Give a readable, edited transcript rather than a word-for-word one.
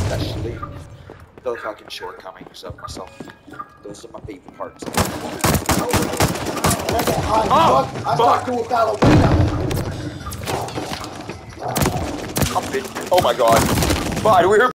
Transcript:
especially the fucking shortcomings of myself. Those are my favorite parts. I start doing ballerina. Oh my god. Fine, we're